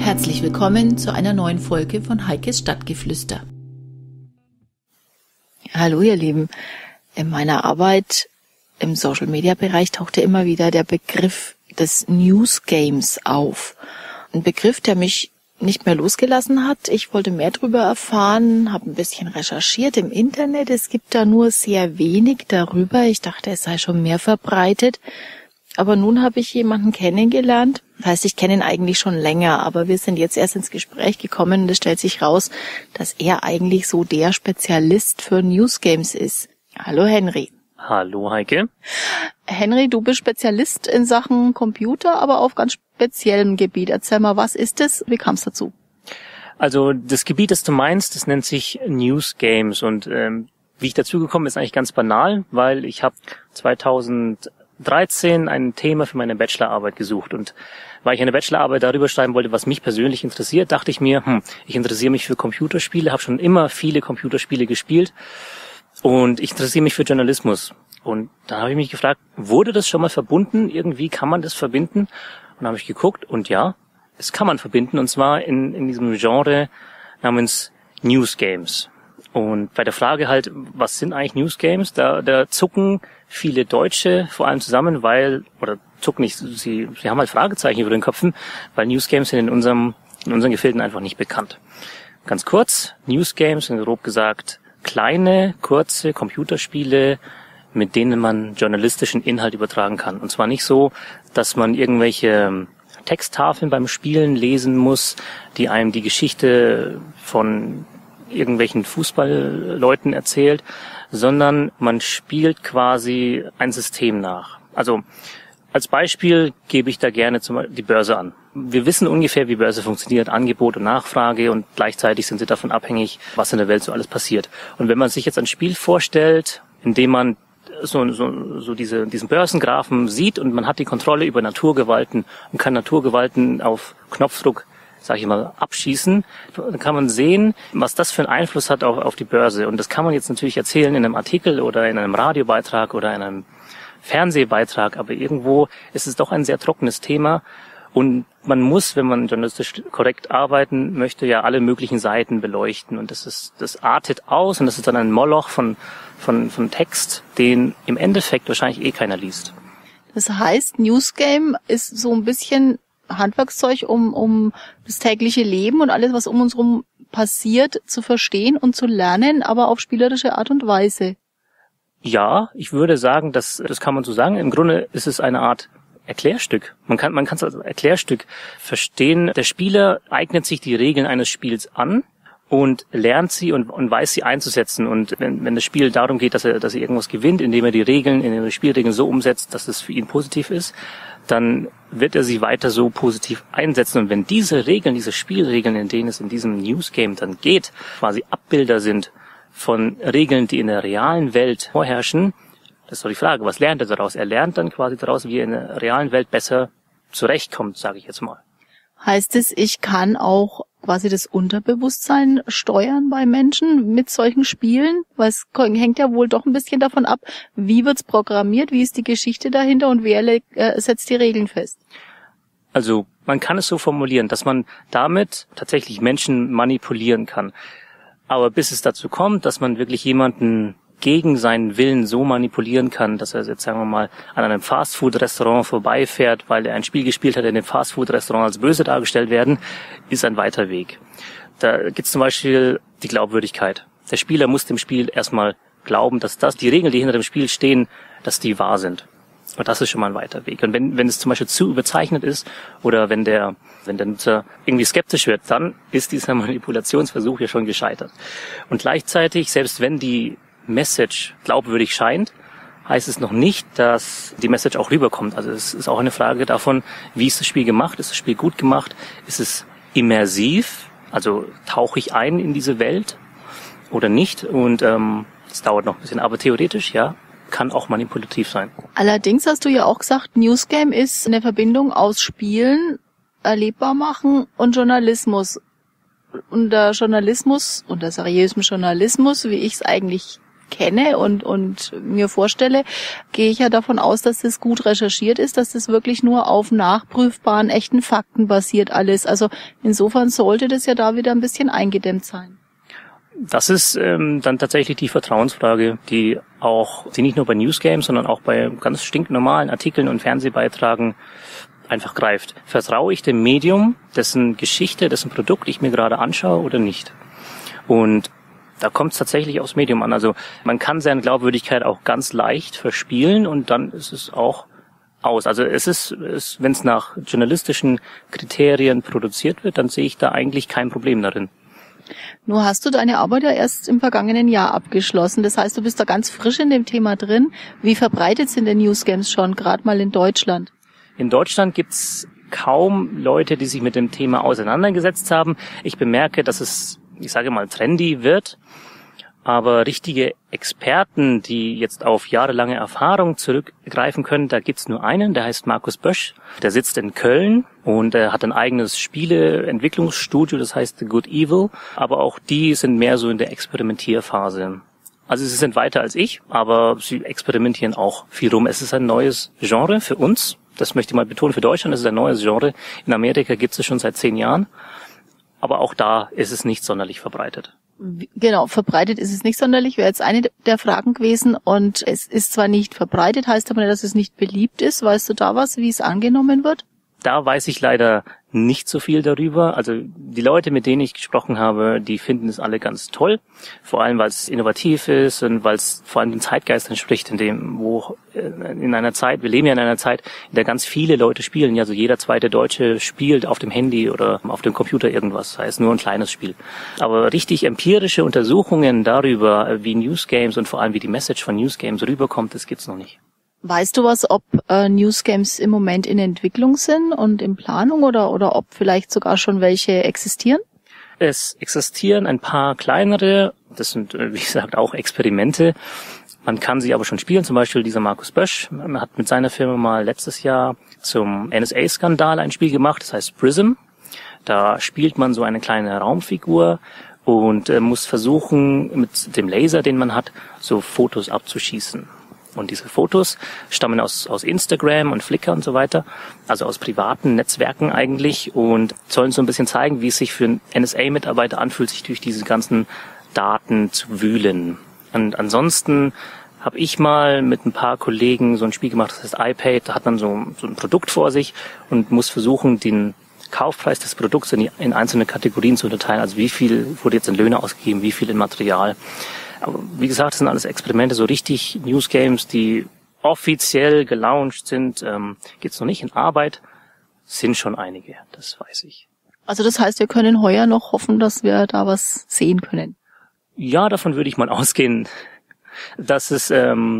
Herzlich willkommen zu einer neuen Folge von Heikes Stadtgeflüster. Hallo ihr Lieben, in meiner Arbeit im Social-Media-Bereich tauchte immer wieder der Begriff des News Games auf. Ein Begriff, der mich nicht mehr losgelassen hat. Ich wollte mehr darüber erfahren, habe ein bisschen recherchiert im Internet. Es gibt da nur sehr wenig darüber. Ich dachte, es sei schon mehr verbreitet. Aber nun habe ich jemanden kennengelernt. Das heißt, ich kenne ihn eigentlich schon länger, aber wir sind jetzt erst ins Gespräch gekommen und es stellt sich raus, dass er eigentlich so der Spezialist für News Games ist. Hallo Henry. Hallo Heike. Henry, du bist Spezialist in Sachen Computer, aber auf ganz speziellem Gebiet. Erzähl mal, was ist es? Wie kam es dazu? Also das Gebiet, das du meinst, das nennt sich News Games und wie ich dazu gekommen bin, ist eigentlich ganz banal, weil ich habe 2013 ein Thema für meine Bachelorarbeit gesucht und weil ich eine Bachelorarbeit darüber schreiben wollte, was mich persönlich interessiert, dachte ich mir, ich interessiere mich für Computerspiele, habe schon immer viele Computerspiele gespielt und ich interessiere mich für Journalismus. Und dann habe ich mich gefragt, wurde das schon mal verbunden? Irgendwie kann man das verbinden? Und dann habe ich geguckt und ja, es kann man verbinden und zwar in diesem Genre namens News Games. Und bei der Frage halt, was sind eigentlich News Games? Da zucken viele Deutsche vor allem zusammen, oder zucken nicht, sie haben halt Fragezeichen über den Köpfen, weil News Games sind in unseren Gefilden einfach nicht bekannt. Ganz kurz, News Games sind grob gesagt kleine, kurze Computerspiele, mit denen man journalistischen Inhalt übertragen kann. Und zwar nicht so, dass man irgendwelche Texttafeln beim Spielen lesen muss, die einem die Geschichte von irgendwelchen Fußballleuten erzählt, sondern man spielt quasi ein System nach. Also als Beispiel gebe ich da gerne die Börse an. Wir wissen ungefähr, wie Börse funktioniert, Angebot und Nachfrage und gleichzeitig sind sie davon abhängig, was in der Welt so alles passiert. Und wenn man sich jetzt ein Spiel vorstellt, in dem man so diesen Börsengraphen sieht und man hat die Kontrolle über Naturgewalten und kann Naturgewalten auf Knopfdruck, sage ich mal, abschießen, dann kann man sehen, was das für einen Einfluss hat auf die Börse. Und das kann man jetzt natürlich erzählen in einem Artikel oder in einem Radiobeitrag oder in einem Fernsehbeitrag, aber irgendwo ist es doch ein sehr trockenes Thema und man muss, wenn man journalistisch korrekt arbeiten möchte, ja alle möglichen Seiten beleuchten und das artet aus und das ist dann ein Moloch von Text, den im Endeffekt wahrscheinlich keiner liest. Das heißt, News Game ist so ein bisschen Handwerkszeug, um das tägliche Leben und alles, was um uns rum passiert, zu verstehen und zu lernen, aber auf spielerische Art und Weise. Ja, ich würde sagen, das kann man so sagen. Im Grunde ist es eine Art Erklärstück. Man kann es als Erklärstück verstehen. Der Spieler eignet sich die Regeln eines Spiels an und lernt sie und weiß sie einzusetzen. Und wenn das Spiel darum geht, dass er irgendwas gewinnt, indem er die Spielregeln so umsetzt, dass es für ihn positiv ist, dann wird er sie weiter so positiv einsetzen. Und wenn diese Spielregeln, in denen es in diesem News Game dann geht, quasi Abbilder sind von Regeln, die in der realen Welt vorherrschen, das ist doch die Frage, was lernt er daraus? Er lernt dann quasi daraus, wie er in der realen Welt besser zurechtkommt, sage ich jetzt mal. Heißt es, ich kann auch quasi das Unterbewusstsein steuern bei Menschen mit solchen Spielen? Weil es hängt ja wohl doch ein bisschen davon ab, wie wird's programmiert, wie ist die Geschichte dahinter und wer setzt die Regeln fest? Also man kann es so formulieren, dass man damit tatsächlich Menschen manipulieren kann. Aber bis es dazu kommt, dass man wirklich jemanden gegen seinen Willen so manipulieren kann, dass er jetzt, sagen wir mal, an einem Fastfood-Restaurant vorbeifährt, weil er ein Spiel gespielt hat, in dem Fastfood-Restaurant als böse dargestellt werden, ist ein weiter Weg. Da gibt es zum Beispiel die Glaubwürdigkeit. Der Spieler muss dem Spiel erstmal glauben, dass die Regeln, die hinter dem Spiel stehen, dass die wahr sind. Und das ist schon mal ein weiter Weg. Und wenn es zum Beispiel zu überzeichnet ist oder wenn der Nutzer irgendwie skeptisch wird, dann ist dieser Manipulationsversuch ja schon gescheitert. Und gleichzeitig, selbst wenn die Message glaubwürdig scheint, heißt es noch nicht, dass die Message auch rüberkommt. Also es ist auch eine Frage davon, wie ist das Spiel gemacht? Ist das Spiel gut gemacht? Ist es immersiv? Also tauche ich ein in diese Welt oder nicht? Und es dauert noch ein bisschen, aber theoretisch, ja, kann auch manipulativ sein. Allerdings hast du ja auch gesagt, News Game ist eine Verbindung aus Spielen, erlebbar machen und Journalismus. Unter seriösem Journalismus, wie ich es eigentlich kenne und mir vorstelle, gehe ich ja davon aus, dass das gut recherchiert ist, dass das wirklich nur auf nachprüfbaren, echten Fakten basiert alles. Also insofern sollte das ja da wieder ein bisschen eingedämmt sein. Das ist dann tatsächlich die Vertrauensfrage, die nicht nur bei Newsgames, sondern auch bei ganz stinknormalen Artikeln und Fernsehbeitragen einfach greift. Vertraue ich dem Medium, dessen Geschichte, dessen Produkt ich mir gerade anschaue oder nicht? Und da kommt es tatsächlich aufs Medium an. Also man kann seine Glaubwürdigkeit auch ganz leicht verspielen und dann ist es auch aus. Also wenn es nach journalistischen Kriterien produziert wird, dann sehe ich da eigentlich kein Problem darin. Nur hast du deine Arbeit ja erst im vergangenen Jahr abgeschlossen. Das heißt, du bist da ganz frisch in dem Thema drin. Wie verbreitet sind denn Newsgames schon, gerade mal in Deutschland? In Deutschland gibt's kaum Leute, die sich mit dem Thema auseinandergesetzt haben. Ich bemerke, dass es, ich sage mal, trendy wird. Aber richtige Experten, die jetzt auf jahrelange Erfahrung zurückgreifen können, da gibt's nur einen, der heißt Markus Bösch. Der sitzt in Köln und er hat ein eigenes Spieleentwicklungsstudio, das heißt The Good Evil. Aber auch die sind mehr so in der Experimentierphase. Also sie sind weiter als ich, aber sie experimentieren auch viel rum. Es ist ein neues Genre für uns. Das möchte ich mal betonen, für Deutschland ist es ein neues Genre. In Amerika gibt's es schon seit 10 Jahren. Aber auch da ist es nicht sonderlich verbreitet. Genau, verbreitet ist es nicht sonderlich, wäre jetzt eine der Fragen gewesen. Und es ist zwar nicht verbreitet, heißt aber nicht, dass es nicht beliebt ist. Weißt du da was, wie es angenommen wird? Da weiß ich leider nicht so viel darüber. Also die Leute, mit denen ich gesprochen habe, die finden es alle ganz toll. Vor allem, weil es innovativ ist und weil es vor allem dem Zeitgeist entspricht, wir leben ja in einer Zeit, in der ganz viele Leute spielen. Also jeder zweite Deutsche spielt auf dem Handy oder auf dem Computer irgendwas, sei es nur ein kleines Spiel. Aber richtig empirische Untersuchungen darüber, wie Newsgames und vor allem wie die Message von Newsgames rüberkommt, das gibt's noch nicht. Weißt du was, ob Newsgames im Moment in Entwicklung sind und in Planung oder ob vielleicht sogar schon welche existieren? Es existieren ein paar kleinere, das sind, wie gesagt, auch Experimente. Man kann sie aber schon spielen, zum Beispiel dieser Markus Bösch hat mit seiner Firma mal letztes Jahr zum NSA-Skandal ein Spiel gemacht, das heißt Prism. Da spielt man so eine kleine Raumfigur und muss versuchen, mit dem Laser, den man hat, so Fotos abzuschießen. Und diese Fotos stammen aus Instagram und Flickr und so weiter, also aus privaten Netzwerken eigentlich und sollen so ein bisschen zeigen, wie es sich für einen NSA-Mitarbeiter anfühlt, sich durch diese ganzen Daten zu wühlen. Und ansonsten habe ich mal mit ein paar Kollegen so ein Spiel gemacht, das heißt iPad, da hat man so ein Produkt vor sich und muss versuchen, den Kaufpreis des Produkts in einzelne Kategorien zu unterteilen, also wie viel wurde jetzt in Löhne ausgegeben, wie viel in Material. Aber wie gesagt, das sind alles Experimente, so richtig Newsgames, die offiziell gelauncht sind, gibt's noch nicht in Arbeit, sind schon einige, das weiß ich. Also das heißt, wir können heuer noch hoffen, dass wir da was sehen können? Ja, davon würde ich mal ausgehen, dass es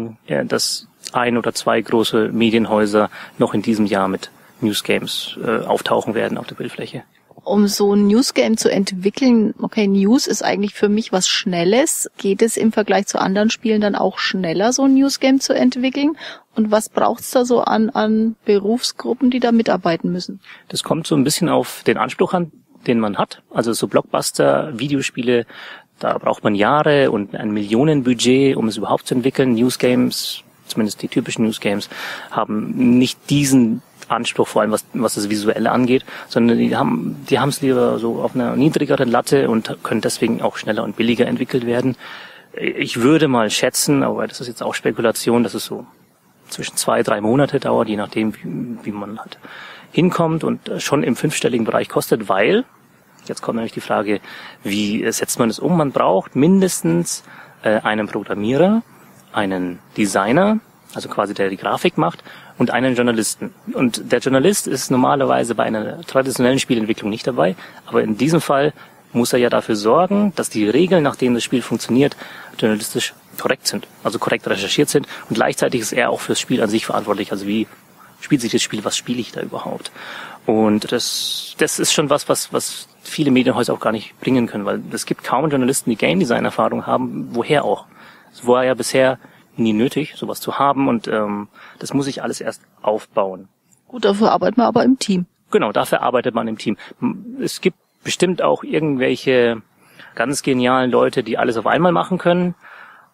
dass 1 oder 2 große Medienhäuser noch in diesem Jahr mit Newsgames auftauchen werden auf der Bildfläche. Um so ein Newsgame zu entwickeln, okay, News ist eigentlich für mich was Schnelles. Geht es im Vergleich zu anderen Spielen dann auch schneller, so ein Newsgame zu entwickeln? Und was braucht's da so an Berufsgruppen, die da mitarbeiten müssen? Das kommt so ein bisschen auf den Anspruch an, den man hat. Also so Blockbuster-Videospiele, da braucht man Jahre und ein Millionenbudget, um es überhaupt zu entwickeln. Newsgames, zumindest die typischen Newsgames, haben nicht diesen Anspruch, vor allem was das Visuelle angeht, sondern die haben es lieber so auf einer niedrigeren Latte und können deswegen auch schneller und billiger entwickelt werden. Ich würde mal schätzen, aber das ist jetzt auch Spekulation, dass es so zwischen 2-3 Monate dauert, je nachdem, wie man halt hinkommt und schon im 5-stelligen Bereich kostet, weil, jetzt kommt nämlich die Frage, wie setzt man das um? Man braucht mindestens einen Programmierer, einen Designer, also quasi der die Grafik macht, und einen Journalisten. Und der Journalist ist normalerweise bei einer traditionellen Spielentwicklung nicht dabei, aber in diesem Fall muss er ja dafür sorgen, dass die Regeln, nach denen das Spiel funktioniert, journalistisch korrekt sind, also korrekt recherchiert sind, und gleichzeitig ist er auch fürs Spiel an sich verantwortlich, also wie spielt sich das Spiel, was spiele ich da überhaupt? Und das ist schon was viele Medienhäuser auch gar nicht bringen können, weil es gibt kaum Journalisten, die Game Design Erfahrung haben, woher auch. Es war ja bisher nie nötig, sowas zu haben, und das muss ich alles erst aufbauen. Gut, dafür arbeitet man aber im Team. Genau, dafür arbeitet man im Team. Es gibt bestimmt auch irgendwelche ganz genialen Leute, die alles auf einmal machen können,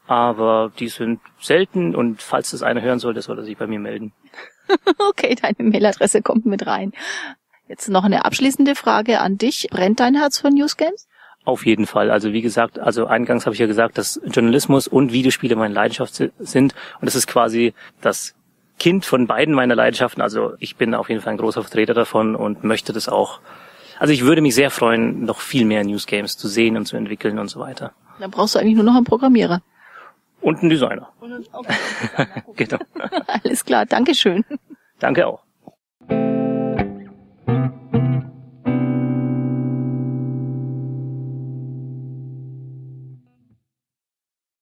aber die sind selten und falls das einer hören sollte, soll er sich bei mir melden. Okay, deine Mailadresse kommt mit rein. Jetzt noch eine abschließende Frage an dich. Brennt dein Herz für Newsgames? Auf jeden Fall. Also wie gesagt, eingangs habe ich ja gesagt, dass Journalismus und Videospiele meine Leidenschaft sind. Und das ist quasi das Kind von beiden meiner Leidenschaften. Also ich bin auf jeden Fall ein großer Vertreter davon und möchte das auch. Also ich würde mich sehr freuen, noch viel mehr Newsgames zu sehen und zu entwickeln und so weiter. Dann brauchst du eigentlich nur noch einen Programmierer. Und einen Designer. Okay. Genau. Alles klar, Dankeschön. Danke auch.